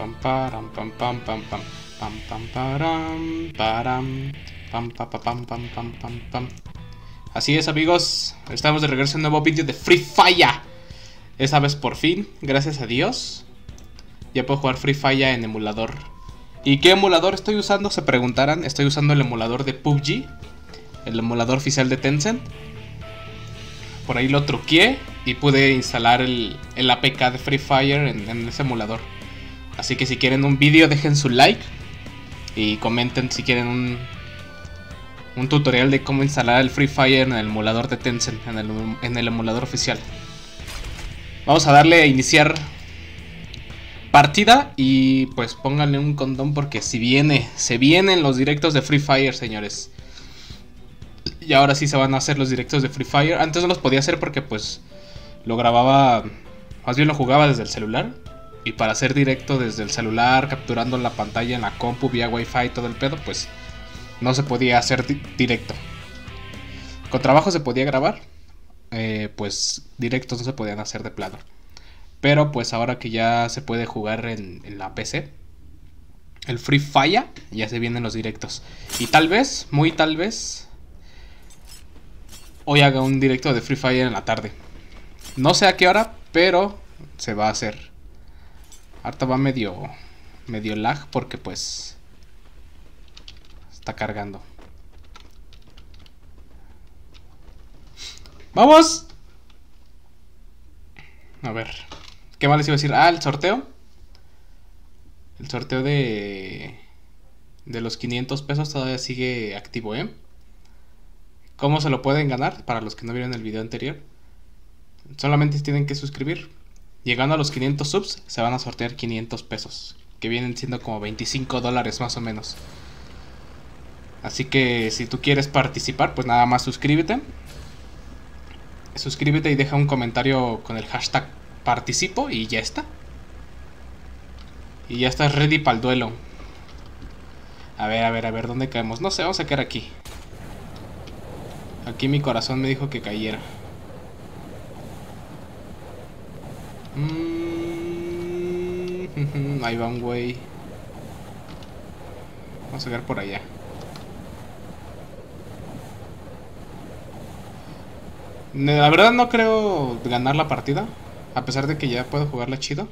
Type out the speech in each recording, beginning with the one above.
pam param pam pam pam pam pam pam param param pam pam pam pam pam pam pam. Así es, amigos, estamos de regreso a un nuevo vídeo de Free Fire. Esta vez por fin, gracias a Dios, ya puedo jugar Free Fire en emulador. ¿Y qué emulador estoy usando? Se preguntarán. Estoy usando el emulador de PUBG, el emulador oficial de Tencent. Por ahí lo truqueé y pude instalar el APK de Free Fire en ese emulador. Así que si quieren un vídeo, dejen su like y comenten si quieren un tutorial de cómo instalar el Free Fire en el emulador de Tencent, en el emulador oficial. Vamos a darle a iniciar partida y pues pónganle un condón porque se vienen los directos de Free Fire, señores. Y ahora sí se van a hacer los directos de Free Fire. Antes no los podía hacer porque pues lo grababa, más bien lo jugaba desde el celular. Y para hacer directo desde el celular, capturando la pantalla en la compu vía wifi y todo el pedo, pues no se podía hacer directo. Con trabajo se podía grabar, pues directos no se podían hacer de plano. Pero pues ahora que ya se puede jugar en la PC, el Free Fire, ya se vienen los directos. Y tal vez, muy tal vez, hoy haga un directo de Free Fire en la tarde. No sé a qué hora, pero se va a hacer. Ahorita va medio lag porque pues está cargando. ¡Vamos! A ver, ¿qué más les iba a decir? Ah, el sorteo. El sorteo de los 500 pesos todavía sigue activo, ¿eh? ¿Cómo se lo pueden ganar? Para los que no vieron el video anterior, solamente tienen que suscribir. Llegando a los 500 subs se van a sortear 500 pesos, que vienen siendo como 25 dólares más o menos. Así que si tú quieres participar, pues nada más suscríbete. Suscríbete y deja un comentario con el hashtag participo y ya está. Y ya estás ready para el duelo. A ver, ¿dónde caemos? No sé, vamos a caer aquí. Aquí mi corazón me dijo que cayera. Ahí va un güey. Vamos a ver por allá. La verdad no creo ganar la partida, a pesar de que ya puedo jugarla chido.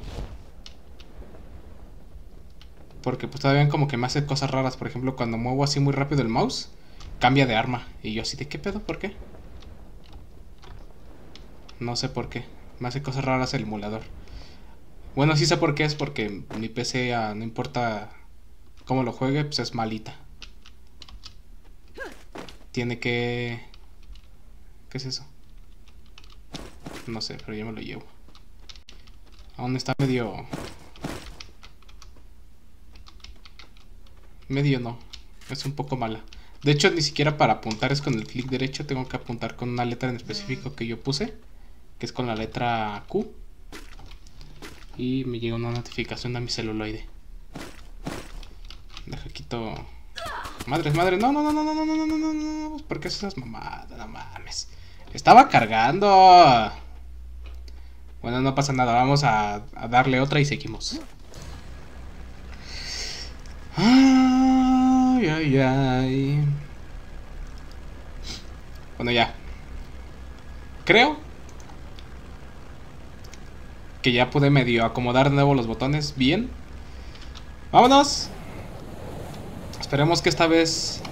Porque pues todavía como que me hace cosas raras. Por ejemplo, cuando muevo así muy rápido el mouse, cambia de arma. Y yo así de ¿qué pedo? ¿Por qué? No sé por qué. Me hace cosas raras el emulador. Bueno, sí sé por qué. Es porque mi PC, no importa cómo lo juegue, pues es malita. Tiene que... ¿Qué es eso? No sé, pero yo me lo llevo. Aún está medio no. Es un poco mala. De hecho, ni siquiera para apuntar es con el clic derecho. Tengo que apuntar con una letra en específico que yo puse, que es con la letra Q. Y me llega una notificación a mi celuloide. Deja quito. Madres, no. ¿Por qué haces esas mamadas? No mames. Estaba cargando. Bueno, no pasa nada. Vamos a darle otra y seguimos. Ay. Bueno, ya. Creo que ya pude medio acomodar de nuevo los botones bien. ¡Vámonos! Esperemos que esta vez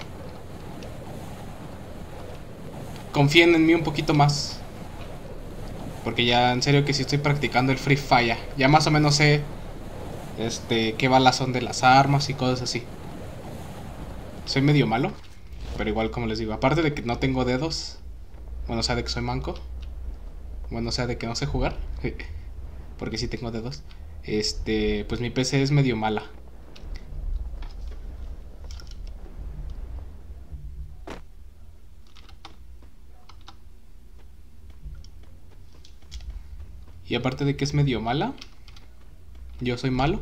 confíen en mí un poquito más. Porque ya en serio que sí estoy practicando el Free Fire. Ya más o menos sé qué balas son de las armas y cosas así. Soy medio malo, pero igual como les digo, aparte de que no tengo dedos, bueno, o sea de que soy manco, bueno, o sea de que no sé jugar, porque sí tengo dedos, pues mi PC es medio mala. Y aparte de que es medio mala, yo soy malo.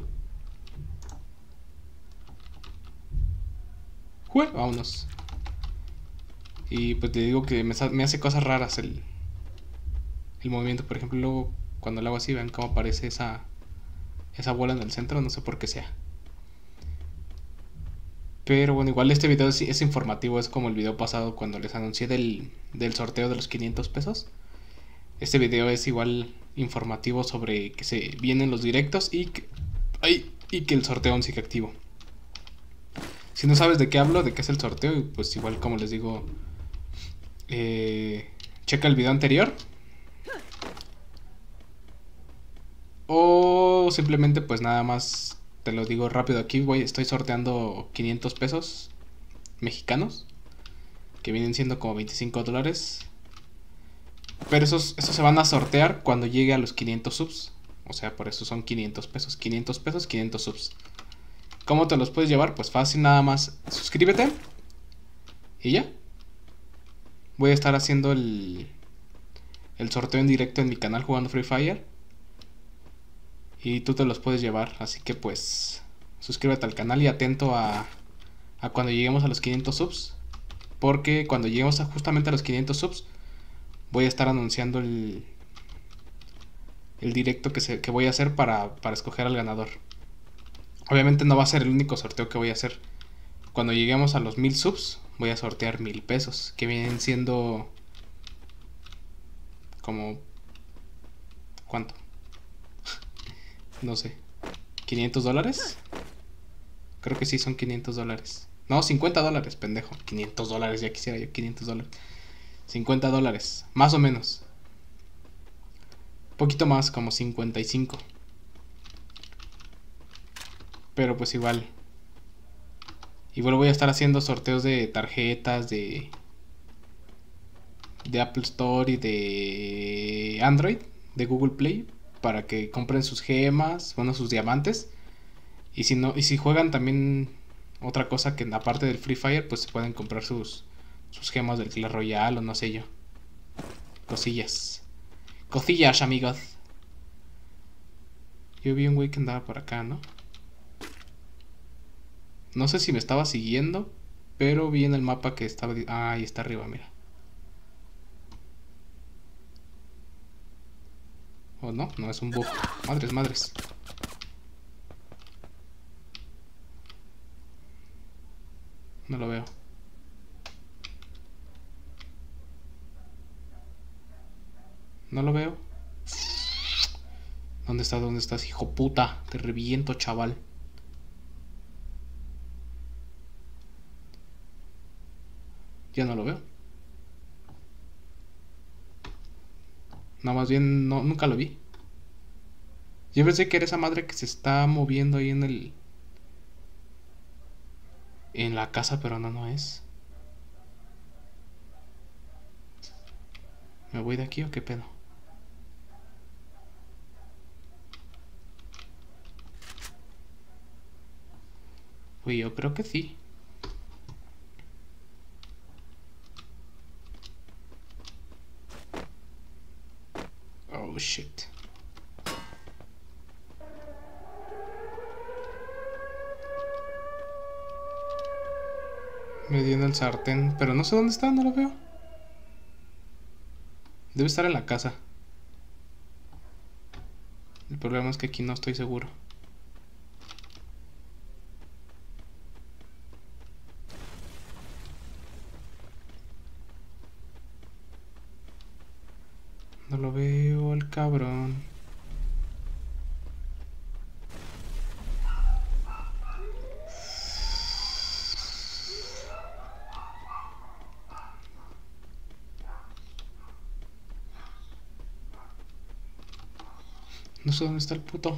Vámonos. Y pues te digo que me hace cosas raras el movimiento. Por ejemplo, luego cuando lo hago así, vean cómo aparece esa esa bola en el centro, no sé por qué sea. Pero bueno, igual este video es informativo, es como el video pasado cuando les anuncié del sorteo de los 500 pesos. Este video es igual informativo sobre que se vienen los directos y que el sorteo aún sigue activo. Si no sabes de qué hablo, de qué es el sorteo, pues igual como les digo, checa el video anterior. O simplemente pues nada más te lo digo rápido aquí, estoy sorteando 500 pesos mexicanos, que vienen siendo como 25 dólares. Pero esos se van a sortear cuando llegue a los 500 subs. O sea, por eso son 500 pesos. 500 pesos, 500 subs. ¿Cómo te los puedes llevar? Pues fácil, nada más suscríbete. Y ya. Voy a estar haciendo el sorteo en directo en mi canal jugando Free Fire. Y tú te los puedes llevar. Así que pues suscríbete al canal y atento a cuando lleguemos a los 500 subs. Porque cuando lleguemos justamente a los 500 subs, voy a estar anunciando el directo que voy a hacer para escoger al ganador. Obviamente no va a ser el único sorteo que voy a hacer. Cuando lleguemos a los 1000 subs, voy a sortear 1000 pesos, que vienen siendo como... ¿cuánto? No sé. ¿500 dólares? Creo que sí, son 500 dólares. No, 50 dólares, pendejo. 500 dólares, ya quisiera yo 500 dólares. 50 dólares, más o menos. Un poquito más, como 55. Pero pues igual. Igual voy a estar haciendo sorteos de tarjetas de Apple Store y de Android, de Google Play, para que compren sus gemas, bueno, sus diamantes. Y si no, y si juegan también otra cosa que aparte del Free Fire, pues se pueden comprar sus gemas del Clash Royale o no sé yo. Cosillas. Cosillas, amigos. Yo vi un güey que andaba por acá, ¿no? No sé si me estaba siguiendo, pero vi en el mapa que estaba... Ah, ahí está arriba, mira. ¿O no? No, es un bug. Madres, madres. No lo veo. No lo veo. ¿Dónde estás? ¿Dónde estás, hijo puta? Te reviento, chaval. Ya no lo veo. No, más bien, no, nunca lo vi. Yo pensé que era esa madre que se está moviendo ahí en la casa, pero no, no es. ¿Me voy de aquí o qué pedo? Uy, yo creo que sí. Oh, shit. Me dio en el sartén, pero no sé dónde está, no lo veo. Debe estar en la casa. El problema es que aquí no estoy seguro. No lo veo al cabrón. No sé dónde está el puto.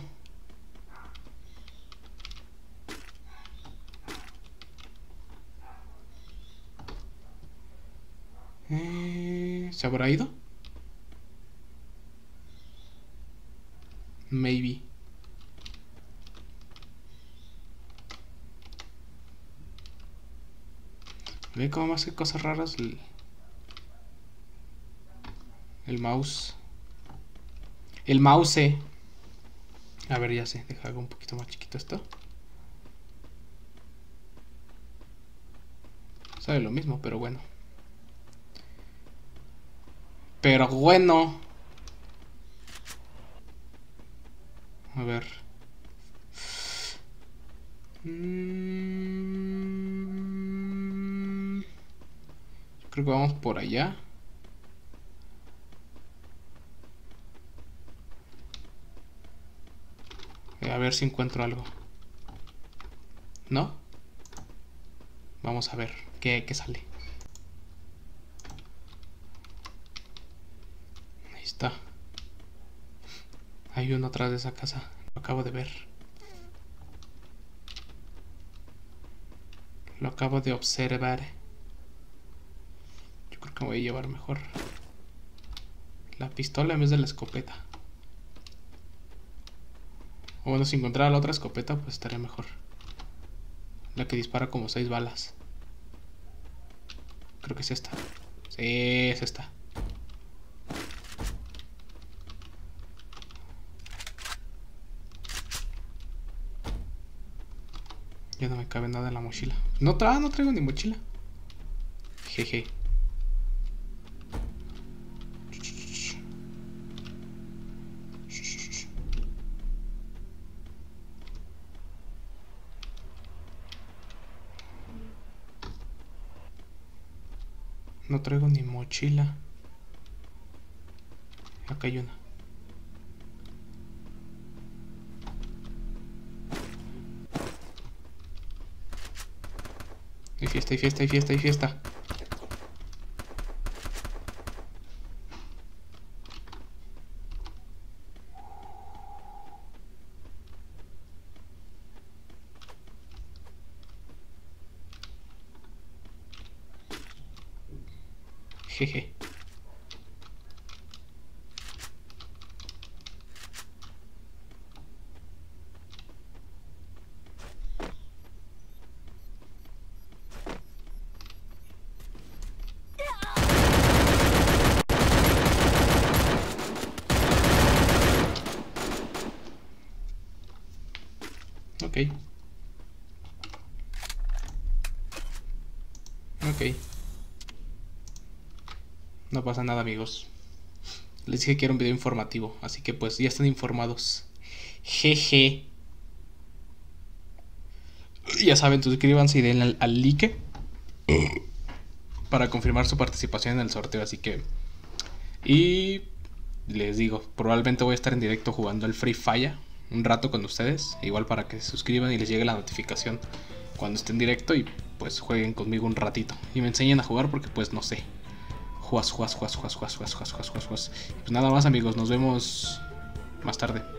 ¿Se habrá ido? Maybe. Ve cómo hace cosas raras el mouse. El mouse. A ver, ya sé. Deja algo un poquito más chiquito esto. Sabe lo mismo, pero bueno. Pero bueno. A ver. Creo que vamos por allá. A ver si encuentro algo. ¿No? Vamos a ver qué sale. Ahí está. Hay uno atrás de esa casa. Lo acabo de ver. Lo acabo de observar. Yo creo que me voy a llevar mejor la pistola en vez de la escopeta. O bueno, si encontrara la otra escopeta, pues estaría mejor. La que dispara como 6 balas. Creo que es esta. Sí, es esta. Ya no me cabe nada en la mochila. No traigo ni mochila. Jeje. No traigo ni mochila. Acá hay una. Hay fiesta, hay fiesta, hay fiesta, hay fiesta. Jeje. Ok. Ok. No pasa nada, amigos. Les dije que era un video informativo, así que pues ya están informados. Jeje. Ya saben, suscríbanse y denle al like para confirmar su participación en el sorteo, así que... Y les digo, probablemente voy a estar en directo jugando el Free Fire un rato con ustedes, igual para que se suscriban y les llegue la notificación cuando esté en directo y pues jueguen conmigo un ratito y me enseñen a jugar porque pues no sé. Pues nada más, amigos, nos vemos más tarde.